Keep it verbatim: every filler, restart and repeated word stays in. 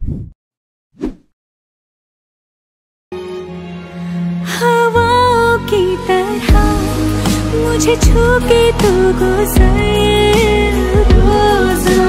हवाओं की तरह मुझे छू के तू गुजर रोज